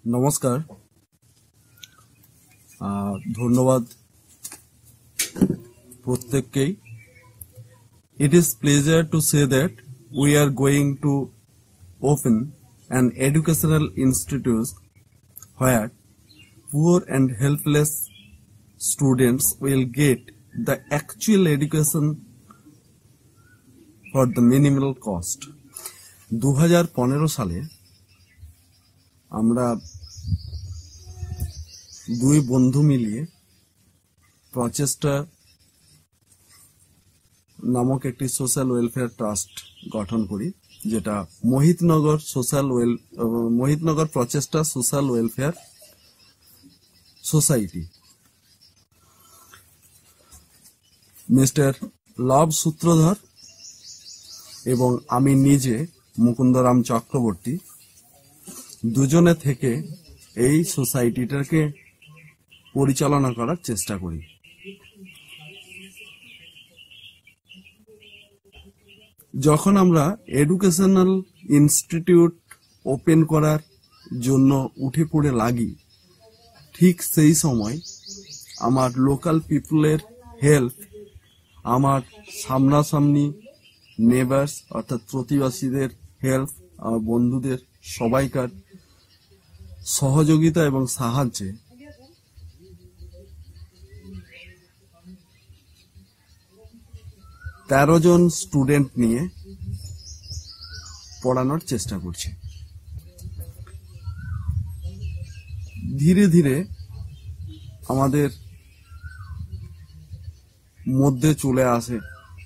নমস্কার, ধন্যবাদ প্রত্যেককেই। It is pleasure to say that we are going to open an educational institute where poor and helpless students will get the actual education for the minimal cost. 2015 সালে আমরা দুই বন্ধু মিলিয়ে প্রচেষ্টা নামক একটি সোশ্যাল ওয়েলফেয়ার ট্রাস্ট গঠন করি, যেটা মোহিতনগর প্রচেষ্টা সোশ্যাল ওয়েলফেয়ার সোসাইটি। মিস্টার লব সূত্রধর এবং আমি নিজে মুকুন্দরাম চক্রবর্তী দুজনে থেকে এই সোসাইটিটাকে পরিচালনা করার চেষ্টা করি। যখন আমরা এডুকেশনাল ইনস্টিটিউট ওপেন করার জন্য উঠে পড়ে লাগি, ঠিক সেই সময় আমার লোকাল পিপলের হেল্প, আমার সামনাসামনি নেবার্স অর্থাৎ প্রতিবেশীদের হেল্প, আমার বন্ধুদের সবাইকার সহযোগিতা এবং সাহায্যে তেরো জন স্টুডেন্ট নিয়ে পড়ানোর চেষ্টা করছি। ধীরে ধীরে আমাদের মধ্যে চলে আসে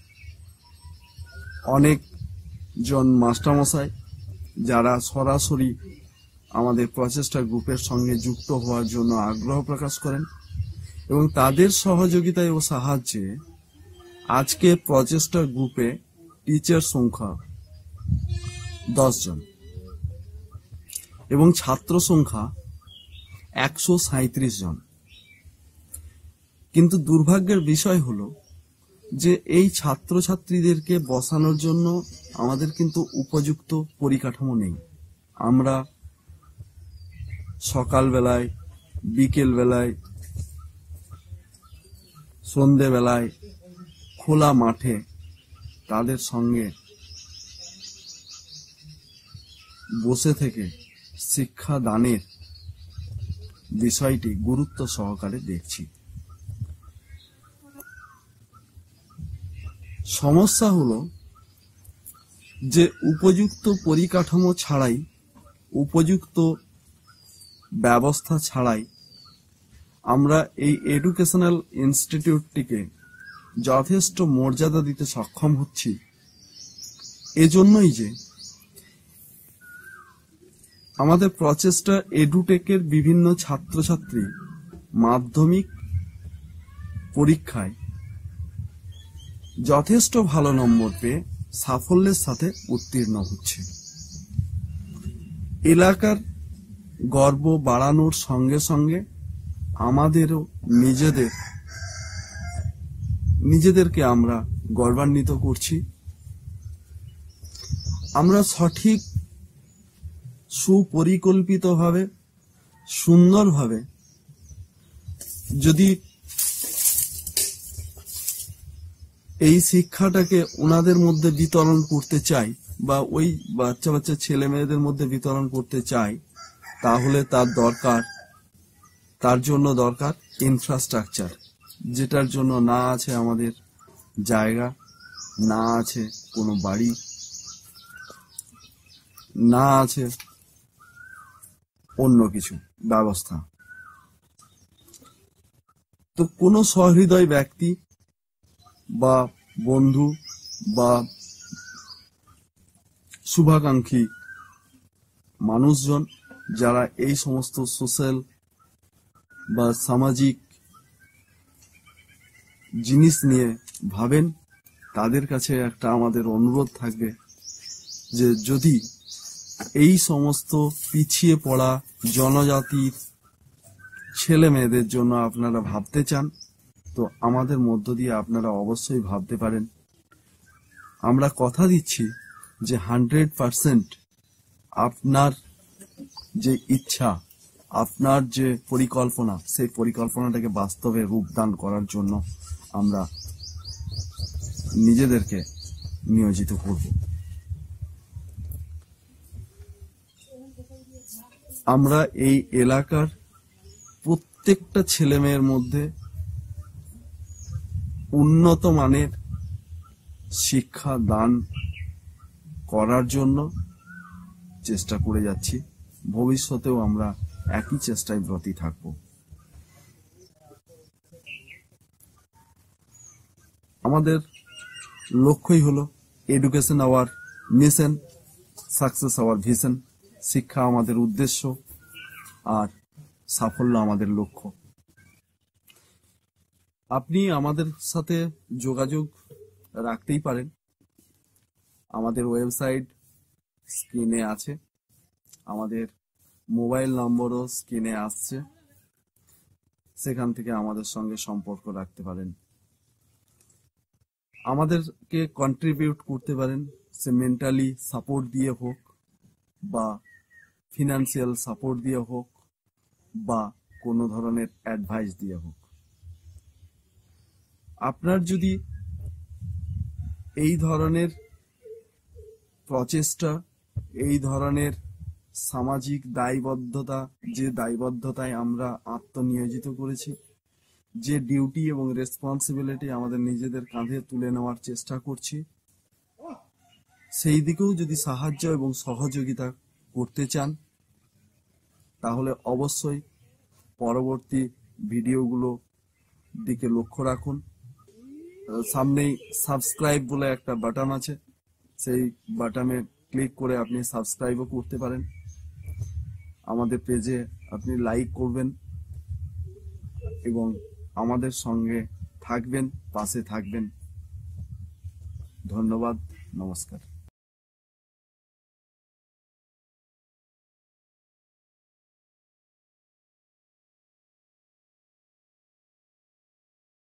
অনেক জন মাস্টারমশাই, যারা সরাসরি আমাদের প্রচেষ্টা গ্রুপের সঙ্গে যুক্ত হওয়ার জন্য আগ্রহ প্রকাশ করেন, এবং তাদের সহযোগিতায় ও সাহায্যে আজকে প্রচেষ্টা গ্রুপে টিচার সংখ্যা 10 জন এবং ছাত্র সংখ্যা 137 জন। কিন্তু দুর্ভাগ্যের বিষয় হলো যে এই ছাত্রছাত্রীদেরকে বসানোর জন্য আমাদের কিন্তু উপযুক্ত পরিকাঠামো নেই। আমরা সকালবেলায়, বিকেল বেলায়, সন্ধেবেলায় খোলা মাঠে তাদের সঙ্গে বসে থেকে শিক্ষা দানের বিষয়টি গুরুত্ব সহকারে দেখছি। সমস্যা হলো যে উপযুক্ত পরিকাঠামো ছাড়াই, উপযুক্ত ব্যবস্থা ছাড়াই আমরা এই এডুকেশনাল ইনস্টিটিউটটিকে যথেষ্ট মর্যাদা দিতে সক্ষম হচ্ছি। এজন্যই যে আমাদের প্রচেষ্টা এডুটেকের বিভিন্ন ছাত্রছাত্রী মাধ্যমিক পরীক্ষায় যথেষ্ট ভালো নম্বর পেয়ে সাফল্যের সাথে উত্তীর্ণ হচ্ছে। এলাকার গর্ব বাড়ানোর সঙ্গে সঙ্গে আমাদেরও নিজেদেরকে আমরা গর্বান্বিত করছি। আমরা সঠিক সুপরিকল্পিতভাবে, সুন্দরভাবে যদি এই শিক্ষাটাকে ওনাদের মধ্যে বিতরণ করতে চাই, বা ওই বাচ্চা ছেলে মেয়েদের মধ্যে বিতরণ করতে চাই, তাহলে তার জন্য দরকার ইনফ্রাস্ট্রাকচার, যেটার জন্য না আছে আমাদের জায়গা, না আছে কোনো বাড়ি, না আছে অন্য কিছু ব্যবস্থা। তো কোনো সহৃদয় ব্যক্তি বা বন্ধু বা শুভাকাঙ্ক্ষী মানুষজন যারা এই সমস্ত সোশ্যাল বা সামাজিক জিনিস নিয়ে ভাবেন, তাদের কাছে একটা আমাদের অনুরোধ থাকবে যে যদি এই সমস্ত পিছিয়ে পড়া জনজাতির ছেলে মেয়েদের জন্য আপনারা ভাবতে চান, তো আমাদের মধ্য দিয়ে আপনারা অবশ্যই ভাবতে পারেন। আমরা কথা দিচ্ছি যে 100% আপনার যে ইচ্ছা আপনার যে পরিকল্পনা, সেই পরিকল্পনাটাকে বাস্তবে রূপদান করার জন্য আমরা নিজেদেরকে নিয়োজিত করব। আমরা এই এলাকার প্রত্যেকটা ছেলে মেয়ের মধ্যে উন্নত মানের শিক্ষা দান করার জন্য চেষ্টা করে যাচ্ছি। ভবিষ্যতেও আমরা একই চেষ্টায় ব্রতী থাকব। আমাদের লক্ষ্যই হলো education our mission, success our vision. শিক্ষা আমাদের উদ্দেশ্য আর সাফল্য আমাদের লক্ষ্য। আপনি আমাদের সাথে যোগাযোগ রাখতেই পারেন। আমাদের ওয়েবসাইট স্ক্রিনে আছে, আমাদের মোবাইল নম্বরও স্ক্রিনে আসছে, সেখান থেকে আমাদের সঙ্গে সম্পর্ক রাখতে পারেন। আমাদেরকে কন্ট্রিবিউট করতে পারেন, সে মেন্টালি সাপোর্ট দিয়ে হোক বা ফিনান্সিয়াল সাপোর্ট দিয়ে হোক বা কোনো ধরনের অ্যাডভাইস দিয়ে হোক। আপনার যদি এই ধরনের প্রচেষ্টা, এই ধরনের সামাজিক দায়বদ্ধতা, যে দায়বদ্ধতায় আমরা আত্মনিয়োজিত করেছি, যে ডিউটি এবং রেসপন্সিবিলিটি আমাদের নিজেদের কাঁধে তুলে নেওয়ার চেষ্টা করছি, সেই দিকেও যদি সাহায্য এবং সহযোগিতা করতে চান, তাহলে অবশ্যই পরবর্তী ভিডিওগুলো দিকে লক্ষ্য রাখুন। সামনেই সাবস্ক্রাইব বলে একটা বাটন আছে, সেই বাটনে ক্লিক করে আপনি সাবস্ক্রাইবও করতে পারেন। আমাদের পেজে আপনি লাইক করবেন এবং আমাদের সঙ্গে থাকবেন, পাশে থাকবেন। ধন্যবাদ, নমস্কার।